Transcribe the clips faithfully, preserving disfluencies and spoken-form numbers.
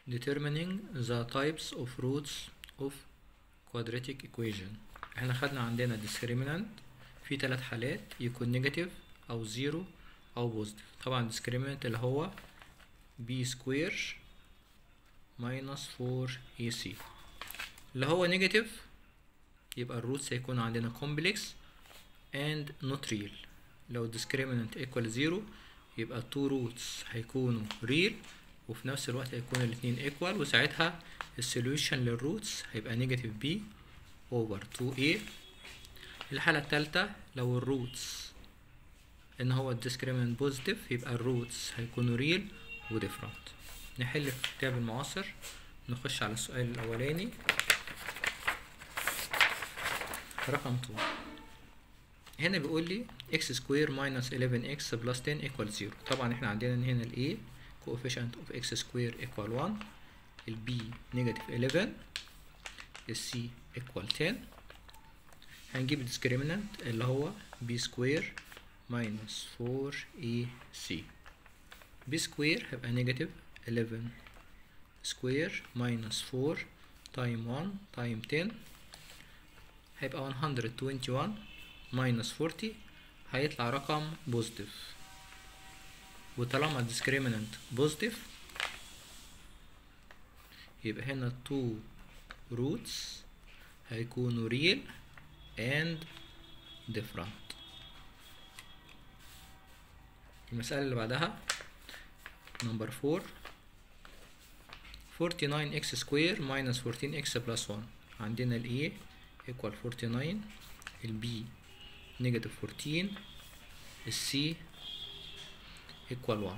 determining the types of roots of quadratic equation. احنا خدنا عندنا discriminant في ثلاث حالات، يكون نيجاتيف او زيرو او بوزيتيف. طبعا discriminant اللي هو b square minus four a c. اللي هو نيجاتيف يبقى الروتس هيكون عندنا complex and not real. لو discriminant equal zero يبقى two roots هيكونوا real وفي نفس الوقت هيكون الاتنين equal، وساعتها السوليوشن للروتس هيبقى نيجاتيف b over two a. الحالة التالتة لو الروتس ان هو discriminant positive يبقى الروتس هيكونوا real و different. نحل في الكتاب المعاصر. نخش على السؤال الأولاني رقم اتنين. هنا بيقول لي x square minus eleven x plus ten equal zero. طبعا احنا عندنا هنا ال a coefficient of x square equal one، ال b negative eleven، ال c equal ten. هنجيب ال discriminant اللي هو b square minus four a c. b square هيبقى negative eleven square minus four time one time ten هيبقى one hundred twenty-one minus forty، هيطلع رقم بوزيتيف. وطالما discriminant بوزيتيف يبقى هنا two roots هيكونوا real and different. المسألة اللي بعدها number four. forty-nine x square minus fourteen x plus one. عندنا ال a equal forty-nine، ال b negative fourteen، ال c equal one.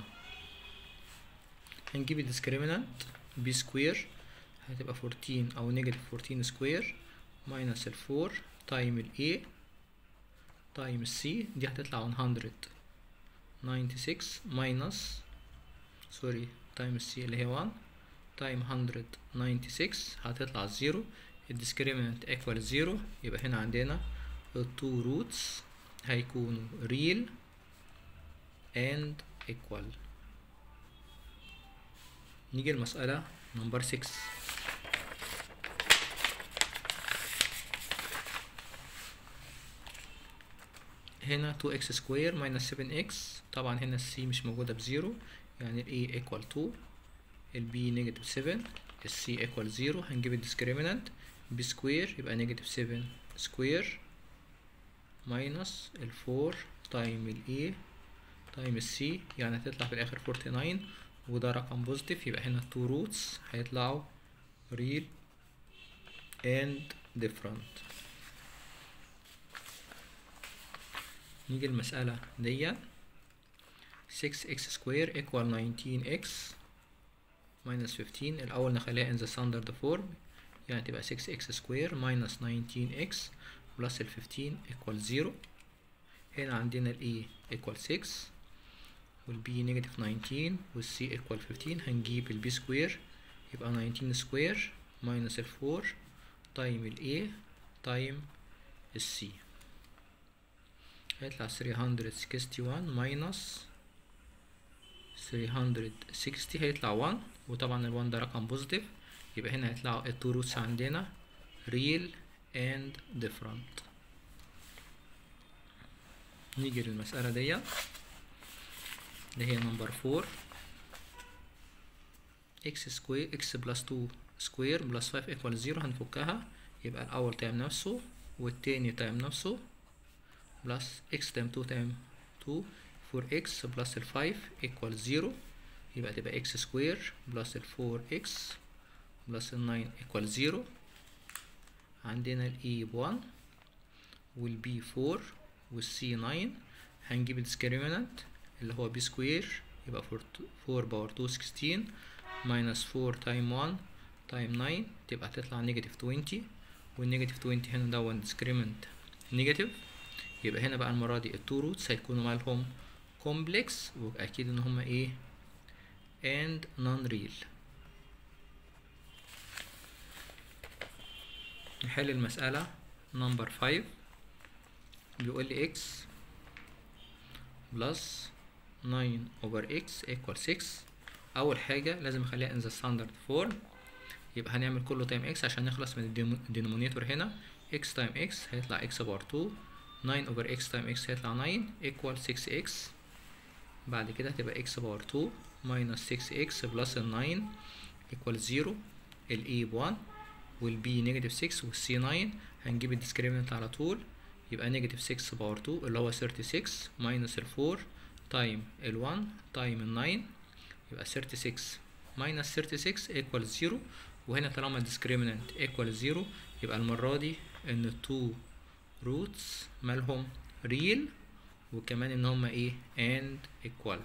هنجيب ال discriminant b square هتبقى fourteen أو negative fourteen square minus ال four time ال a time ال c، دي هتطلع one hundred ninety-six minus sorry time ال c اللي هي one time one hundred ninety-six هتطلع zero. ال discriminant equal zero يبقى هنا عندنا ال two roots هيكونوا real and equal. نيجي المسألة number six. هنا two x square minus seven x. طبعا هنا ال c مش موجودة بزيرو، يعني ال a equal two، ال b negative seven، ال c equal zero. هنجيب ال discriminant b square يبقى negative seven square minus ال four time ال a time ال c، يعني هتطلع في الآخر forty-nine، وده رقم بوزيتيف. يبقى هنا two roots هيطلعوا real and different. نيجي المسألة دي six x square equal nineteen x minus fifteen. الأول نخليها in the standard form، يعني تبقى six x square minus nineteen x plus ال fifteen equal zero. هنا عندنا ال a equal six وال b negative nineteen وال c equal fifteen. هنجيب ال b square يبقى nineteen square minus ال four time ال a time ال c، هيطلع three hundred sixty-one minus three hundred sixty هيطلع one، وطبعا ال one ده رقم بوزيتيف. يبقى هنا هيطلعوا ال two roots عندنا real and different. نيجي للمسألة دي اللي هي number four. x square x plus two square plus five equal zero. هنفكها يبقى الأول تايم نفسه والتاني تايم نفسه plus x times two times two four x plus ال five equal zero. يبقى تبقى x square plus ال four x plus ال nine equal zero. عندنا ال e one وال b four وال c nine. هنجيب ال discriminant اللي هو b square يبقى four power two sixteen minus four time one time nine تبقى تطلع negative twenty، وال negative twenty هنا ده discriminant negative. يبقى هنا بقى المرة دي ال two roots هيكونوا مالهم complex، وأكيد إن هما إيه and non real. نحل المسألة number five. بيقول لي x plus nine over x equal six اول حاجه لازم اخليها in the standard form، يبقى هنعمل كله تايم x عشان نخلص من الدينومينيتور هنا. x تايم x هيطلع x باور two، nine over x تايم x هيطلع nine equal six x. بعد كده هتبقى x باور two minus six x plus nine equal zero. ال a ب one وال b negative six وال c nine. هنجيب الديسكريمنت على طول، يبقى negative six باور two اللي هو thirty-six minus ال four تايم ال one تايم ال nine، يبقى thirty-six minus thirty-six equal zero. وهنا طالما الديسكريمنت equal zero يبقى المرة دي ان ال two roots مالهم real، وكمان ان هما ايه and equal.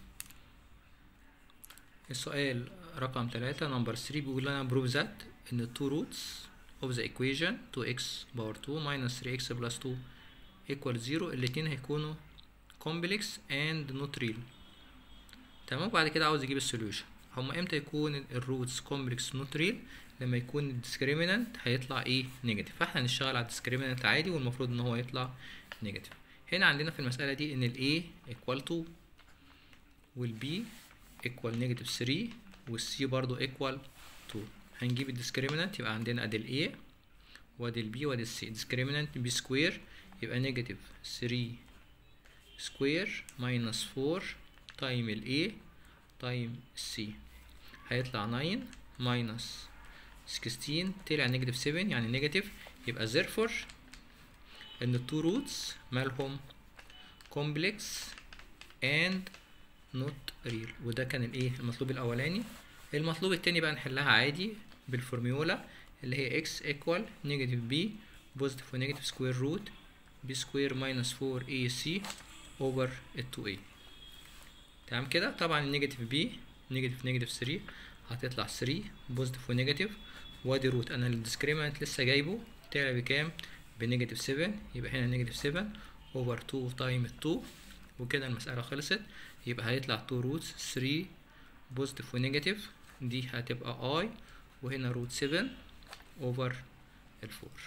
السؤال رقم تلاتة نمبر three بيقول لنا prove that ان ال two roots of the equation two x power two minus three x plus two equal zero الاتنين هيكونوا complex and not real. تمام. بعد كده عاوز يجيب السوليوشن. هما امتى يكون الروتس complex not real؟ لما يكون الديسكريمنت هيطلع ايه نيجاتيف، فاحنا هنشتغل على الديسكريمنت عادي والمفروض ان هو يطلع نيجاتيف. هنا عندنا في المسألة دي ان ال A equal two وال B equal negative three وال C برضو equal two. هنجيب الديسكريمنت، يبقى عندنا ادي ال A وادي ال B وادي ال C. discriminant B سكوير يبقى negative three سكوير minus four تايم ال A تايم C هيطلع nine minus sixteen طلع negative seven يعني negative. يبقى therefore ان ال two roots مالهم complex and not real. وده كان الايه المطلوب الاولاني. المطلوب التاني بقى نحلها عادي بالفورميولا اللي هي x equal negative b positive و negative square root b square minus four a c over ال two a. تمام كده. طبعا النيجاتيف b نيجاتيف نيجاتيف three هتطلع three بوزيتيف ونيجاتيف، وادي روت انا الديسكريمنت لسه جايبه طلع بكام بنيجاتيف seven، يبقى هنا نيجاتيف seven over two تايم two، وكده المسألة خلصت. يبقى هيطلع two roots three بوزيتيف ونيجاتيف، دي هتبقى i، وهنا روت seven over ال four.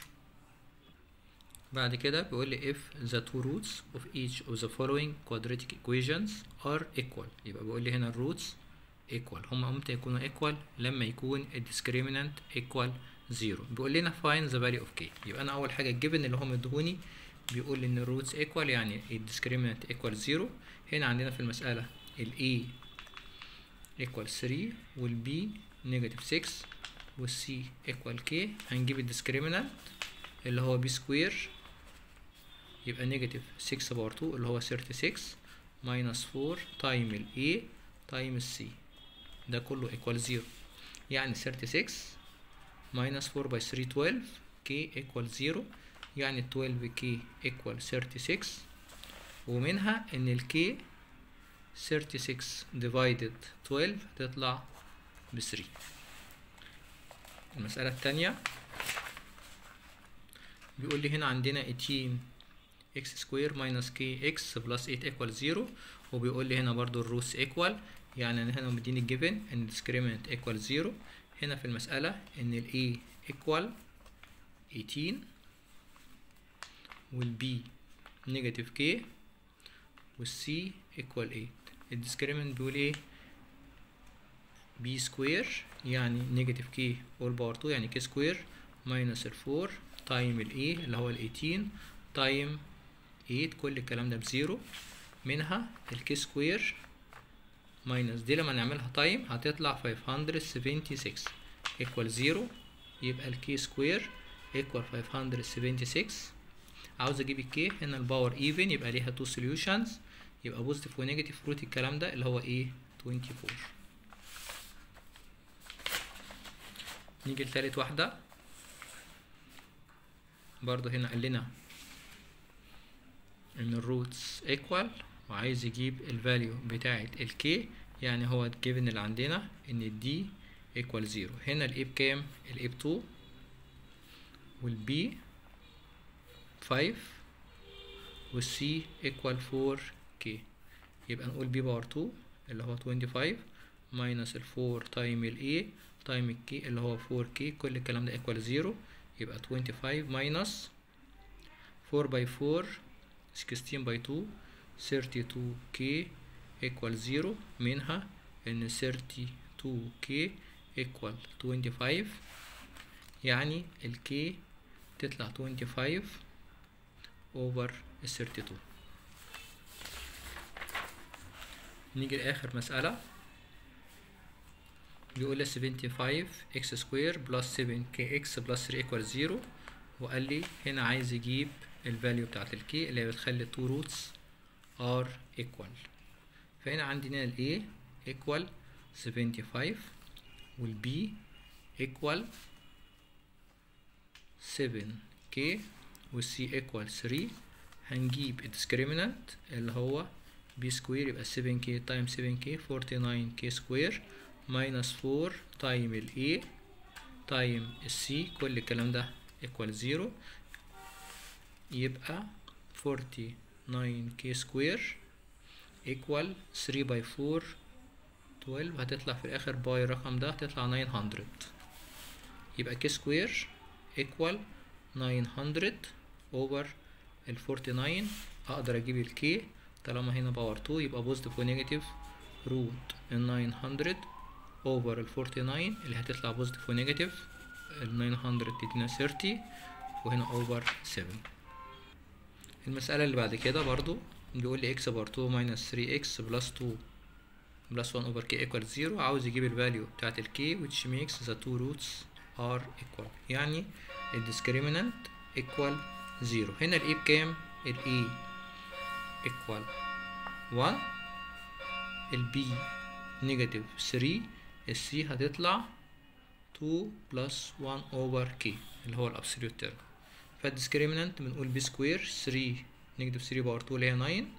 بعد كده بيقول لي if the two roots of each of the following quadratic equations are equal. يبقى بيقول لي هنا الروتس equal. هما امتى يكونوا equal؟ لما يكون الديسكريمنت equal zero. بيقول لنا find the value of k. يبقى انا اول حاجه الجبن اللي هو مديهوني بيقول لي ان الروتس equal يعني الديسكريمنت equal zero. هنا عندنا في المساله ال a equal three وال b negative six وال c equal k. هنجيب الديسكريمنت اللي هو b سكوير يبقى نيجاتيف six باور two اللي هو thirty-six minus four تايم ال a تايم ال c، ده كله equal zero. يعني thirty-six minus four by three twelve k equal zero، يعني twelve k equal thirty-six. ومنها ان ال k thirty-six divided twelve تطلع ب three. المسألة التانية بيقول لي هنا عندنا eighteen x square minus kx plus eight equal zero، وبيقول لي هنا برضو الروتس equal، يعني هنا مديني الجيفن ان discriminant equal zero. هنا في المسألة ان ال a equal eighteen وال b negative k وال c equal eight. الديسكريمنت بيقول ايه b سكوير يعني negative k all power two يعني k سكوير minus ال four تايم ال a اللي هو ال eighteen تايم eight، كل الكلام ده بزيرو. منها ال k سكوير ماينس دي لما نعملها تايم هتطلع five hundred seventy-six equal zero، يبقى ال k سكوير equal five hundred seventy-six. عاوز اجيب ال k، هنا الباور even يبقى ليها two solutions، يبقى بوزيتيف ونيجاتيف روت الكلام ده اللي هو ايه twenty-four. نيجي لتالت واحدة برضو. هنا قال لنا ان الروتس equal وعايز يجيب الفاليو بتاعة ال k، يعني هو الجيفن اللي عندنا ان ال d equal zero. هنا ال a بكام؟ ال a بتو وال b five وال c equal four k، يبقى نقول b باور two اللي هو twenty-five minus ال four تايم ال a تايم ال k اللي هو four k، كل الكلام ده equal zero، يبقى twenty-five minus four by four sixteen by two thirty-two k equal zero. منها ان ثيرتي تو كي equal توينتي فايف، يعني الكي تطلع توينتي فايف over ثيرتي تو. نيجي لآخر مسألة، بيقول لي سفنتي فايف اكس سكوير بلس سفن كي اكس بلس ثري equal زيرو، وقال لي هنا عايز يجيب الفاليو بتاعت الكي اللي هي بتخلي two roots are equal. فهنا عندنا ال A equal سفنتي فايف وال B equal سفن كي وال C equal ثري. هنجيب الديسكريمنانت اللي هو B سكوير، يبقى سفن كي تايم سفن كي فورتي ناين كي سكوير ماينس فور تايم ال A تايم ال C، كل الكلام ده equal زيرو، يبقى فورتي ناين كي سكوير equal ثري باي فور تويلف، هتطلع في الآخر باي الرقم ده هتطلع ناين هندرد. يبقى كي سكوير equal ناين هندرد over ال فورتي ناين. أقدر أجيب الكي طالما هنا باور تو، يبقى بوزيتيف ونيجاتيف روت ال ناين هندرد over ال فورتي ناين اللي هتطلع بوزيتيف ونيجاتيف. ال ناين هندرد تدينا ثيرتي وهنا over سفن. المسألة اللي بعد كده برضو بيقول لي x باور تو minus ثري اكس بلس تو بلس ون over k equal زيرو. عاوز يجيب الفاليو بتاعت ال k which makes the two roots are equal، يعني ال discriminant equal زيرو. هنا ال a بكام؟ ال a equal one، ال b negative ثري، ال c هتطلع تو plus one over k اللي هو ال absolute term. فالديسكريمنانت بنقول b سكوير ثري نيجاتيف ثري باور تو اللي هي ناين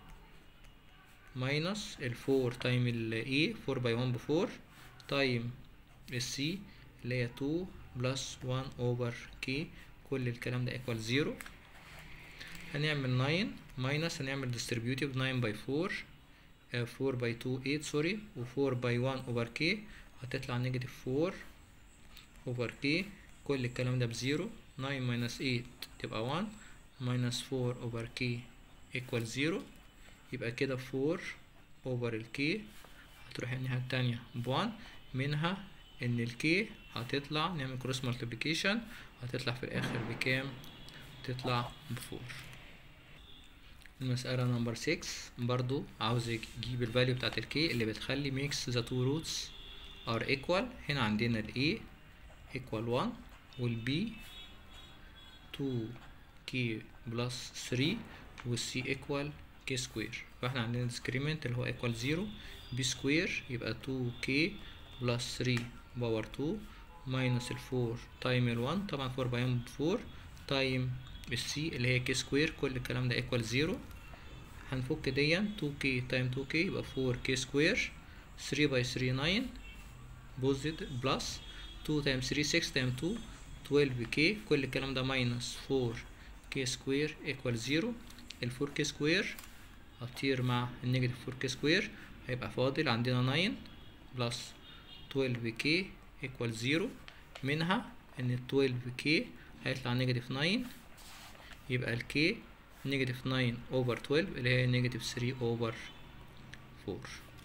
ماينس ال فور تايم ال a فور باي ون بفور تايم ال c اللي هي تو بلس ون over k، كل الكلام ده equal زيرو. هنعمل ناين ماينس هنعمل distributive ناين باي فور فور باي تو ايت سوري و فور باي ون over k هتطلع نيجاتيف فور over k، كل الكلام ده بزيرو. ناين ماينس ايت تبقى ون ماينس فور over k equal زيرو، يبقى كده فور over ال k هتروح الناحية التانية بوان، منها ان ال k هتطلع نعمل كروس مالتيبليكيشن هتطلع في الاخر بكام؟ تطلع بفور. المسألة نمبر سكس برضو عاوز يجيب الفاليو بتاعت ال k اللي بتخلي makes the two roots are equal. هنا عندنا ال a equal ون وال b تو كي بلس ثري وال c equal k سكوير. فاحنا عندنا discriminant اللي هو equal زيرو، b سكوير يبقى تو كي بلس ثري باور تو ماينس ال فور تايم ال ون، طبعا فور باي ون بفور تايم ال c اللي هي k سكوير، كل الكلام ده equal زيرو. هنفك ديا تو كي تايم تو كي يبقى فور كي سكوير، ثري باي ثري ناين بوزيتيف بلس تو تايم ثري سكس تايم تو تويلف كي، كل الكلام ده ماينس فور كي سكوير equal زيرو. ال فور كي سكوير هتطير مع النيجاتيف فور كي سكوير، هيبقى فاضل عندنا ناين بلس تويلف كي equal زيرو، منها ان ال تويلف كي هيطلع نيجاتيف ناين، يبقى ال k نيجاتيف ناين over تويلف اللي هي نيجاتيف ثري over فور.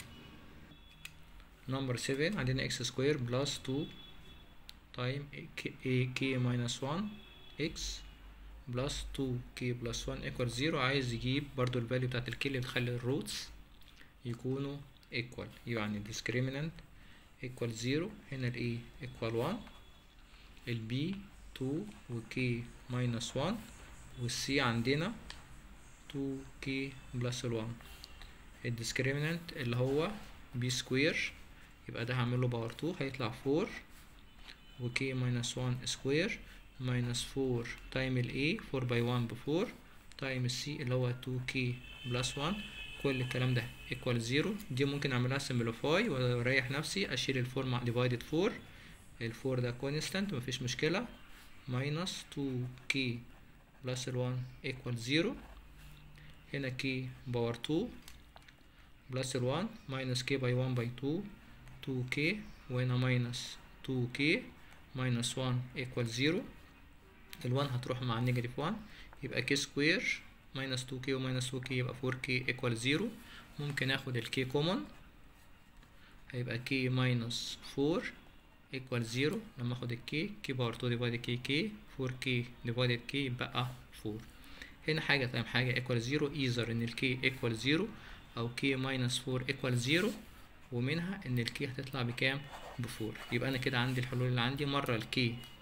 نمبر سفن عندنا x سكوير بلس تو تايم a k minus ون x بلس تو كي بلس ون equal زيرو. عايز يجيب برضو الفاليو بتاعت ال k اللي بتخلي الروتس يكونوا equal، يعني discriminant equal زيرو. هنا ال a equal ون، ال b تو و k minus ون وال c عندنا تو كي بلس ال ون. الديسكريمنانت اللي هو b سكوير يبقى ده هعمله باور تو هيطلع فور و k minus ون سكوير minus فور تايم ال a فور باي ون بفور تايم ال c اللي هو تو كي بلس ون، كل الكلام ده equal زيرو. دي ممكن اعملها simplify واريح نفسي اشيل الفور مع divided فور، الفور ده constant مفيش مشكلة، minus تو كي بلس ال ون equal زيرو. هنا k باور تو بلس ال ون minus k باي ون باي تو تو كي، وهنا minus تو كي minus ون equal زيرو. ال ون هتروح مع النيجاتيف ون يبقى k سكوير minus تو كي و minus تو كي يبقى فور كي equal زيرو. ممكن اخد ال k common هيبقى k minus four equal zero. لما اخد ال k k باور two divided k k four k divided k يبقى four. هنا حاجة تمام حاجة equal zero either ان ال k equal zero او k minus four equal zero، ومنها ان ال k هتطلع بكام؟ بفور. يبقى انا كده عندي الحلول اللي عندي مرة ال k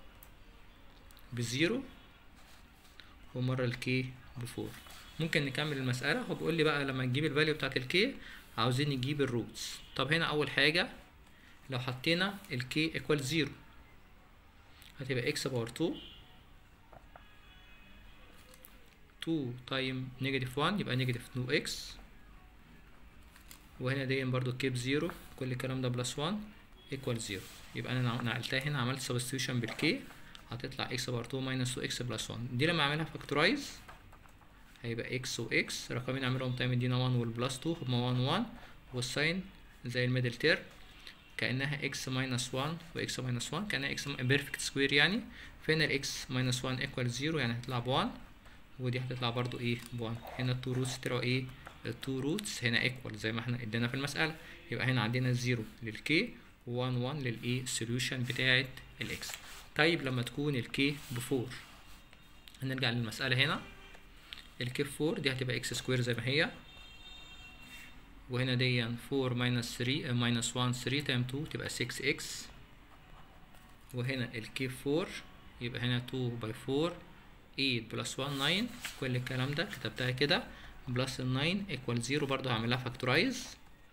بزيرو ومرة ال k بفور. ممكن نكمل المسألة. هو بيقول لي بقى لما نجيب الفاليو بتاعت ال k عاوزين نجيب الروتس. طب هنا اول حاجة لو حطينا ال k equal zero هتبقى x باور two two تايم نيجاتيف one يبقى نيجاتيف two x، وهنا دي برضو k بزيرو كل الكلام ده بلس one equal zero. يبقى انا نقلتها هنا عملت substitution بالk هتطلع x باور two minus two x بلس one. دي لما اعملها فاكتورايز هيبقى x و x رقمين اعملهم تايم يدينا one والبلس two هما one one، والساين زي الميدل تيرم كأنها x minus one و x minus one كأنها x perfect square يعني. فهنا ال x minus one equal zero يعني هتطلع ب one، ودي هتطلع برضو ايه ب one. هنا التو روتس طلعوا ايه؟ التو روتس هنا equal زي ما احنا ادينا في المسألة. يبقى هنا عندنا زيرو للk و one one للايه solution بتاعت ال x. طيب لما تكون ال k بفور هنرجع للمسألة هنا. ال k بفور دي هتبقى x سكوير زي ما هي، وهنا دي four minus three minus one three تايم two تبقى six x، وهنا ال k four يبقى هنا two by four eight plus one nine. كل الكلام ده كتبتها كده بلس ال nine equal zero برضو هعملها فاكتورايز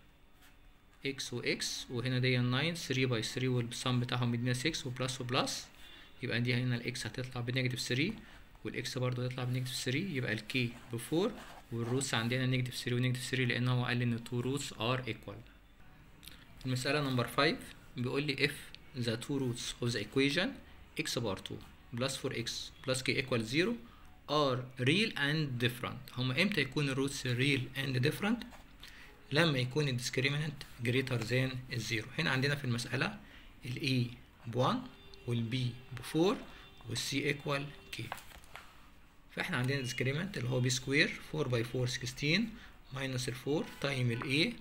x و x، وهنا دي nine three by three والسم بتاعهم بيدينا six وبلس وبلس. يبقى دي هنا ال x هتطلع بنيجاتيف three والاكس برضو هتطلع بنيجاتيف three. يبقى ال k بفور والروتس عندنا نيجاتيف three ونيجاتيف three لان هو قال لي ان two roots are equal. المسألة نمبر five بيقول لي if the two roots of the equation x باور two plus four x plus k equal zero are real and different. هما امتى يكون الروتس real and different؟ لما يكون ال discriminant greater than الزيرو. هنا عندنا في المسألة ال a ب one وال b ب four وال c equal k. فاحنا عندنا discriminant اللي هو b square four by four sixteen minus ال four تايم ال a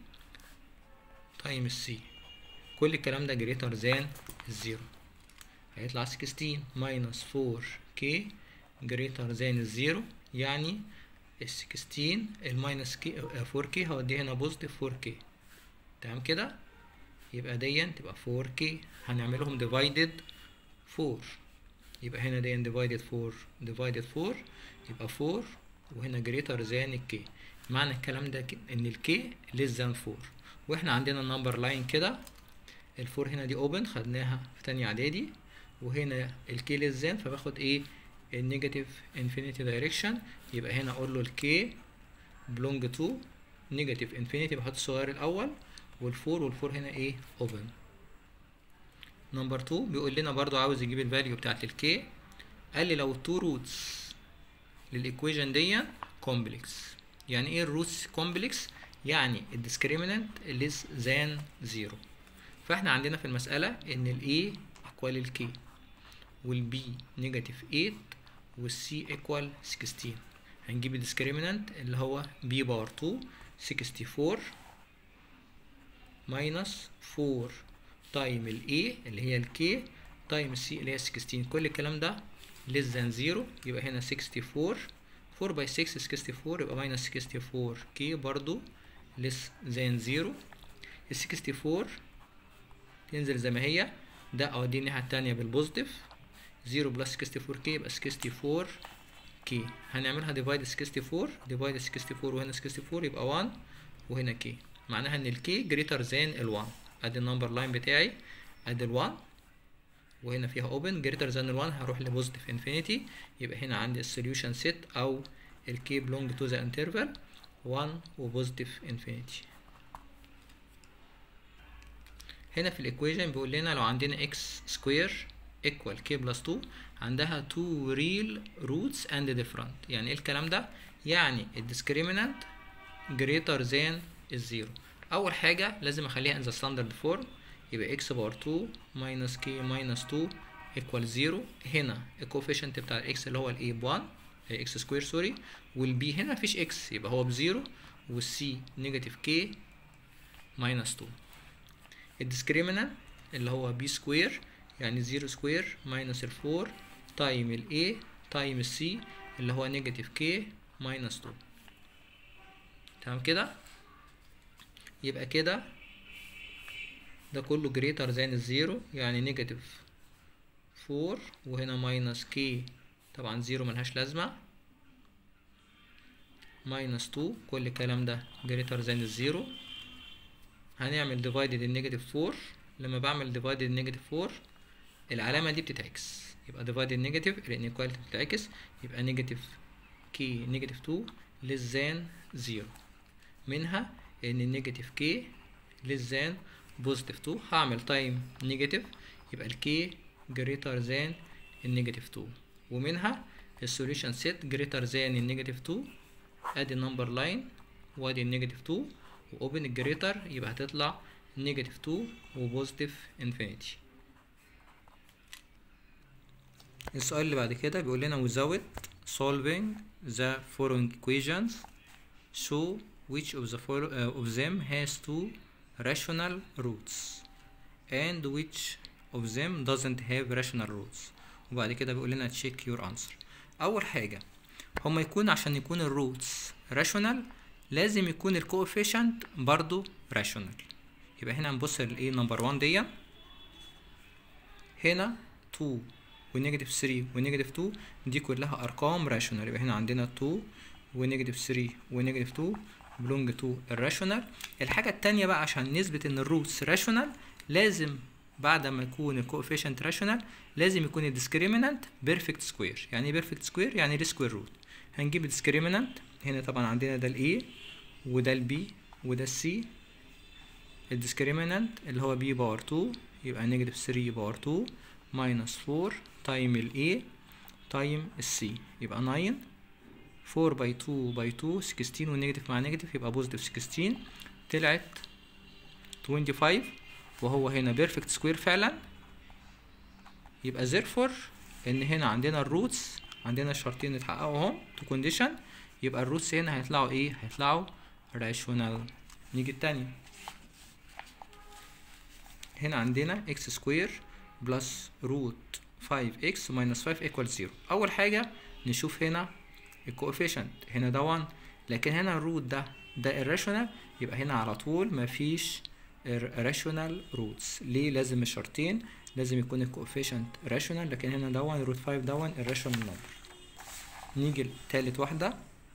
تايم ال c. كل الكلام ده greater than الزيرو. هيطلع sixteen minus four k greater than الزيرو، يعني ال sixteen ال minus k four k هوديه هنا positive four k. تمام كده؟ يبقى دي تبقى four k هنعملهم divided four. يبقى هنا دي divided four divided four يبقى four، وهنا greater than ال k. معنى الكلام ده ان ال k less than four. واحنا عندنا النمبر لاين كده ال four هنا دي open خدناها في تانية اعدادي، وهنا ال k less than فباخد ايه؟ النيجاتيف infinity direction. يبقى هنا اقول له ال k belong to negative infinity بحط الصغير الاول، وال four وال four هنا ايه؟ open. نمبر two بيقول لنا برضو عاوز يجيب الفاليو بتاعت ال k. قال لي لو two roots للايكويشن دي كومبلكس. يعني ايه الروتس كومبلكس؟ يعني الديسكريمنانت less than zero. فاحنا عندنا في المسألة ان ال a equal ال k وال b negative eight وال c equal sixteen. هنجيب الديسكريمنانت اللي هو b باور two sixty-four minus four تايم ال a اللي هي ال k تايم ال c اللي هي sixteen. كل الكلام ده less than zero. يبقى هنا sixty-four four by six sixty-four يبقى minus sixty-four k برضو less than zero. ال sixty-four تنزل زي ما هي، ده اودي الناحية التانية بالبوزيتيف zero plus sixty-four k يبقى sixty-four k. هنعملها divide sixty-four divide sixty-four وهنا sixty-four يبقى one وهنا k. معناها ان ال k greater than ال one. ادي النمبر لاين بتاعي ادي ال one وهنا فيها open greater than ال one هروح لبوزيتيف infinity. يبقى هنا عندي السوليوشن سيت او ال k belong to the interval one وبوزيتيف infinity. هنا في الايكويشن بيقول لنا لو عندنا x square equal k plus two عندها two real roots and different. يعني ايه الكلام ده؟ يعني الديسكريمنانت greater than الزيرو. اول حاجة لازم اخليها in the standard form. يبقى x باور two minus k minus two equal zero. هنا الكوفيشنت بتاع ال x اللي هو ال a ب one x square سوري، وال b هنا مفيش x يبقى هو بزيرو، وال c negative k minus two. الديسكريمنانت اللي هو بي سكوير يعني زيرو سكوير ماينس الفور تايم ال A تايم ال C اللي هو نيجاتيف K ماينس تو. تمام كده؟ يبقى كده ده كله greater than الزيرو يعني نيجاتيف فور وهنا ماينس K طبعا زيرو ملهاش لازمة ماينس تو كل الكلام ده greater than الزيرو. هنعمل divided النيجاتيف فور. لما بعمل divided النيجاتيف فور العلامة دي بتتعكس يبقى divided نيجاتيف الانيكواليتي بتتعكس يبقى نيجاتيف K نيجاتيف تو less than زيرو. منها ان النيجاتيف K less than بوزيتيف تو هعمل تايم نيجاتيف يبقى ال K greater than النيجاتيف تو. ومنها السوليوشن سيت greater than النيجاتيف تو ادي النمبر لاين وادي النيجاتيف تو واوبن الجريتر يبقى هتطلع نيجاتيف تو وبوزيتيف انفينيتي. السؤال اللي بعد كده بيقول لنا without solving the following equations show which of the follow, uh, of them has two rational roots and which of them doesn't have rational roots. وبعد كده بيقول لنا check your answer. اول حاجه هما يكون عشان يكون الروتس راشونال لازم يكون الكوفيشنت برضو راشونال. يبقى هنا هنبص للايه نمبر واحد دي هنا تو ونيجاتيف ثري ونيجاتيف تو دي كلها ارقام راشونال. يبقى هنا عندنا تو ونيجاتيف ثري ونيجاتيف تو بلونج تو الراشونال. الحاجه التانية بقى عشان نثبت ان الروتس راشونال لازم بعد ما يكون الكوفيشنت راشونال لازم يكون الديسكريمنانت بيرفكت سكوير. يعني ايه بيرفكت سكوير؟ يعني ليه سكوير روت. هنجيب الديسكريمنانت هنا طبعا عندنا ده الاي وده البي وده السي. الديسكريمنانت اللي هو بي باور تو يبقى نيجاتيف ثري باور تو ماينس فور تايم الاي تايم السي يبقى ناين. فور باي تو باي تو سكستين والنيجاتيف مع نيجاتيف يبقى بوزيتيف سكستين طلعت توينتي فايف وهو هنا بيرفكت سكوير فعلا. يبقى therefore ان هنا عندنا الروتس عندنا الشرطين اتحققوا اهم تو كونديشن. يبقى الروتس هنا هيطلعوا ايه؟ هيطلعوا راشونال. نيجي التانية هنا عندنا اكس سكوير بلس روت فايف اكس ماينس فايف ايكوال زيرو. اول حاجة نشوف هنا الكوفيشنت هنا ده واحد لكن هنا الروت ده ده irrational يبقى هنا على طول مفيش irrational roots. ليه؟ لازم الشرطين لازم يكون الكوفيشنت راشونال لكن هنا ده واحد روت فايف ده واحد irrational number. نيجي لتالت واحدة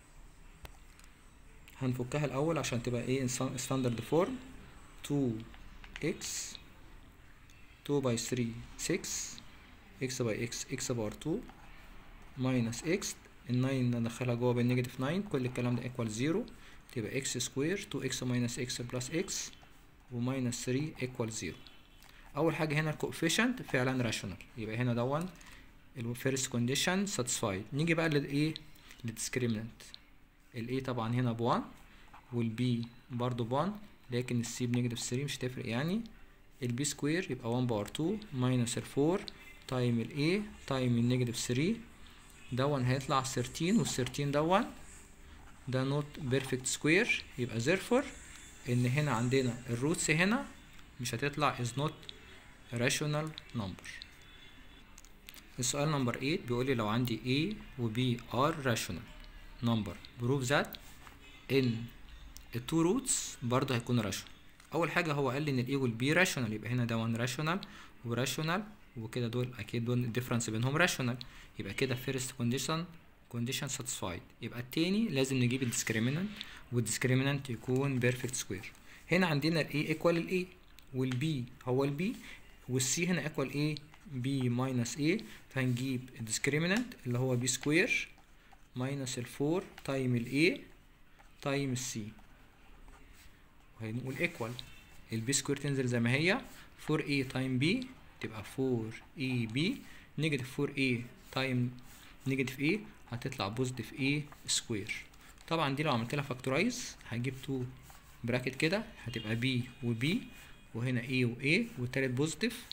هنفكها الاول عشان تبقى ايه ستاندرد فورم. تو اكس تو باي ثري سكس اكس باي اكس اكس باور تو ماينس اكس الناين ندخلها جوه بالنيجاتيف ناين كل الكلام ده ايكوال زيرو تبقى اكس سكوير تو اكس ماينس اكس بلس اكس وماينس ثري ايكوال زيرو. اول حاجه هنا الكوفيشنت فعلا راشونال يبقى هنا دون الفيرست كونديشن ساتسفايد. نيجي بقى للايه للديسكريمنانت. الاي طبعا هنا بوان والبي برضو بوان لكن السي بنيجاتيف ثري مش هتفرق يعني. البي سكوير يبقى واحد باور تو ماينس الفور تايم الاي تايم النيجاتيف ثري دون هيطلع ثيرتين والثيرتين دون ده نوت بيرفكت سكوير. يبقى therefore ان هنا عندنا الروتس هنا مش هتطلع is not rational number. السؤال نمبر تمانية بيقول لي لو عندي A و B are rational number prove that ان التو روتس برضه هيكون راشونال. اول حاجه هو قال لي ان الاي والبي راشونال يبقى هنا ده واحد راشونال وراشونال وكده دول اكيد دول الديفرنس بينهم راشونال يبقى كده فيرست كونديشن كونديشن ساتسفايد. يبقى التاني لازم نجيب الديسكريمنانت والديسكريمنانت يكون بيرفكت سكوير. هنا عندنا الاي ايكوال الاي والبي هو البي والسي هنا ايكوال ايه بي ماينس ايه فهنجيب الديسكريمنانت اللي هو بي سكوير ماينس الفور تايم الاي تايم السي وهنقول ايكوال البي سكوير تنزل زي ما هي فور اي تايم بي تبقى فور اي بي نيجاتيف فور اي تايم نيجاتيف اي هتطلع بوزيتيف اي سكوير. طبعا دي لو عملت لها فاكتورايز هجيب تو براكت كده هتبقى بي وبي وهنا اي واي والتالت بوزيتيف.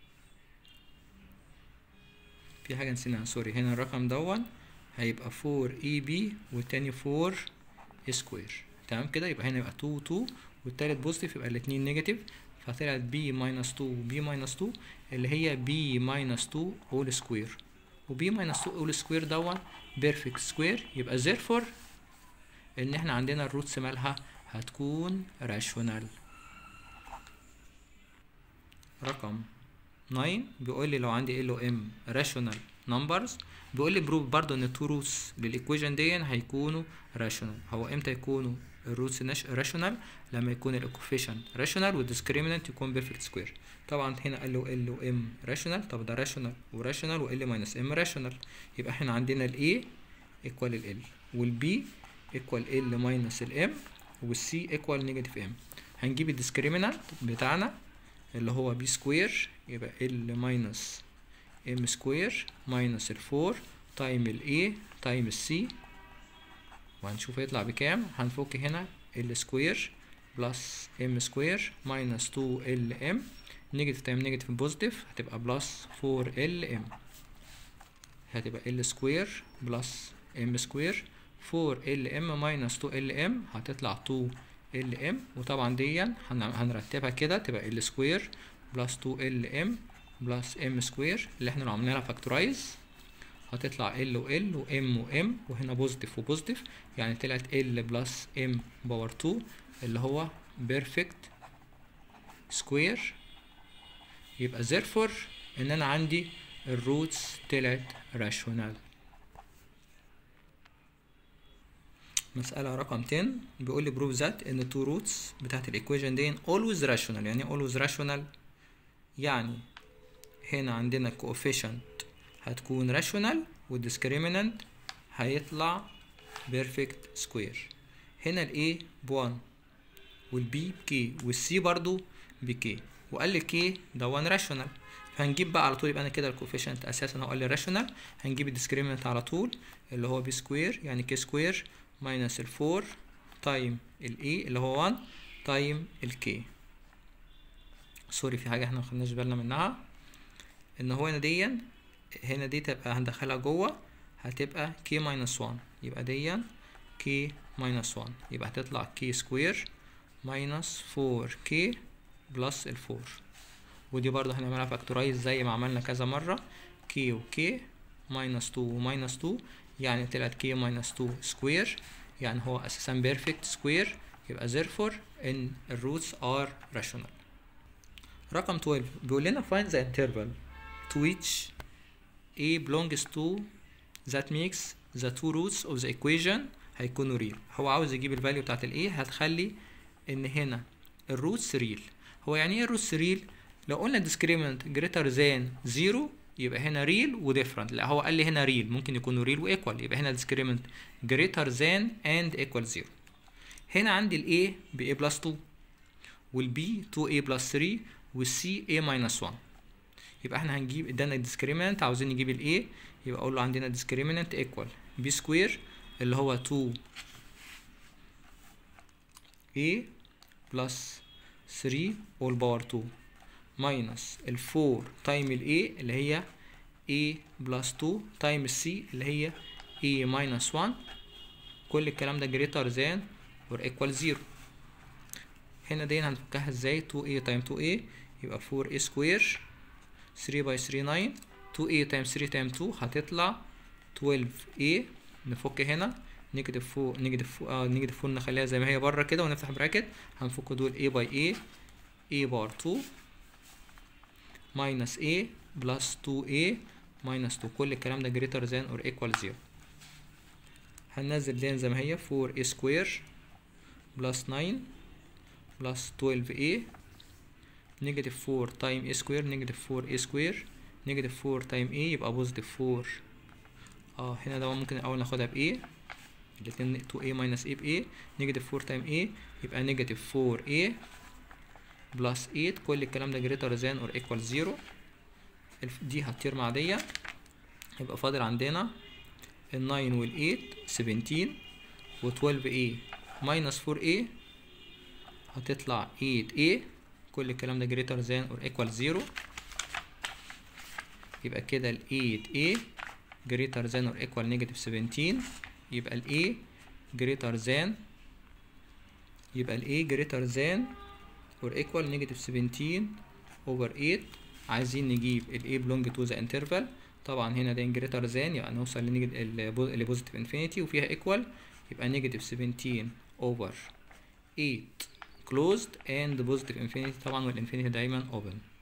في حاجه نسيناها سوري هنا الرقم دون هيبقى فور اي بي والتاني فور سكوير. تمام كده يبقى هنا يبقى تو تو والتالت بوزيتيف يبقى الاتنين نيجاتيف فطلعت b minus two b minus two اللي هي b minus two all square، و b minus two all square دوت perfect square. يبقى therefore ان احنا عندنا الروتس مالها هتكون rational. رقم تسعة بيقول لي لو عندي ال و ام rational numbers، بيقول لي بروف برضه ان التو روتس للايكويشن دي هيكونوا rational. هو امتى يكونوا الروتس rational؟ لما يكون الايكوفيشنت rational والديسكريمنت يكون بيرفكت سكوير. طبعا هنا قال له ال و ام rational، طب ده rational وراشونال وال ماينس ام rational، يبقى احنا عندنا ال A equal ال L وال B equal L minus ال M وال C equal negative M. هنجيب الديسكريمنت بتاعنا اللي هو b سكوير، يبقى ال ماينس ام سكوير ماينس ال فور تايم ال A تايم ال C، وهنشوف هيطلع بكام. هنفك هنا ال سكوير بلس ام سكوير ماينس تو ال ام، نيجاتيف تايم نيجاتيف بوزيتيف هتبقى بلس فور ال ام، هتبقى ال سكوير بلس ام سكوير فور ال ام ماينس تو ال ام هتطلع تو ال ام، وطبعا دي هنرتبها كده تبقى ال سكوير بلس تو ال ام بلس ام سكوير اللي احنا لو عملنا لها فاكتورايز هتطلع ال و ال و ام و ام، وهنا بوزيتيف وبوزيتيف يعني طلعت ال بلس ام باور تو اللي هو بيرفكت سكوير. يبقى therefore ان انا عندي الروتس طلعت راشونال. مسألة رقم عشرة بيقول لي بروف ذات ان التو روتس بتاعت الايكويشن دي always rational. يعني always rational يعني هنا عندنا الكوفيشنت هتكون rational والديسكريمنت هيطلع بيرفكت سكوير. هنا ال A بوان وال B بكي وال C برضو بكي، وقال لي كي ده وان rational، فهنجيب بقى على طول. يبقى انا كده الكوفيشنت اساسا هو قال لي rational، هنجيب الديسكريمنت على طول اللي هو b سكوير يعني k سكوير ماينس ال فور تايم ال A اللي هو وان تايم ال K. سوري في حاجة احنا مخدناش بالنا منها، ان هو هنا دي هنا دي تبقى هندخلها جوه هتبقى k ماينس وان، يبقى دي k ماينس وان، يبقى هتطلع k سكوير ماينس فور k بلس ال فور، ودي برضه هنعملها فاكتورايز زي ما عملنا كذا مرة k و k ماينس تو و ماينس تو يعني طلعت k ماينس تو سكوير، يعني هو اساسا بيرفكت سكوير. يبقى therefore ان الروتس ار rational. رقم اتناشر بيقول لنا find the interval to which a belongs to that makes the two roots of the equation هيكونوا real. هو عاوز يجيب الفاليو بتاعت ال A هتخلي ان هنا الروتس real. هو يعني ايه الروتس real؟ لو قلنا discriminant greater than zero يبقى هنا real و different. لا هو قال لي هنا real ممكن يكونوا real و equal، يبقى هنا discriminant greater than and equal zero. هنا عندي ال A ب A plus two وال B تو A plus three وال C A minus one، يبقى احنا هنجيب ادانا discriminant عاوزين نجيب ال A، يبقى اقول له عندنا discriminant equal b سكوير اللي هو تو A plus three all power two minus ال فور تايم ال A اللي هي A plus two تايم ال C اللي هي A minus one، كل الكلام ده greater than or equal zero. هنا دي هنفكها ازاي؟ تو A تايم تو A يبقى فور A سكوير three by three nine، تو A تايم three تايم two هتطلع twelve A. نفك هنا نيجاتيف فور نيجاتيف فور اه نيجاتيف فور نخليها زي ما هي بره كده ونفتح براكت، هنفك دول A by A A بار two minus A plus two A minus two، كل الكلام ده greater than or equal zero. هننزل دين زي ما هي four A سكوير plus nine plus twelve A نيجاتيف فور تايم A سكوير نيجاتيف فور A سكوير نيجاتيف فور تايم A يبقى بوزيتيف فور. اه هنا ده ممكن الاول ناخدها ب A، الاتنين تو A minus A ب A، نيجاتيف فور تايم A يبقى نيجاتيف فور A بلس eight، كل الكلام ده greater than or equal zero. دي هتطير مع دي، يبقى فاضل عندنا ال nine وال eight seventeen و twelve A minus four A هتطلع eight A، كل الكلام ده greater than or equal zero. يبقى كده ال eight A greater than or equal negative seventeen، يبقى ال A greater than يبقى ال A greater than or equal negative seventeen over eight. عايزين نجيب ال a belong to the interval. طبعا هنا ده greater than يعني نوصل لبوزيتيف انفينيتي وفيها equal، يبقى negative seventeen over eight closed and positive infinity طبعا، والinfinity دايما open.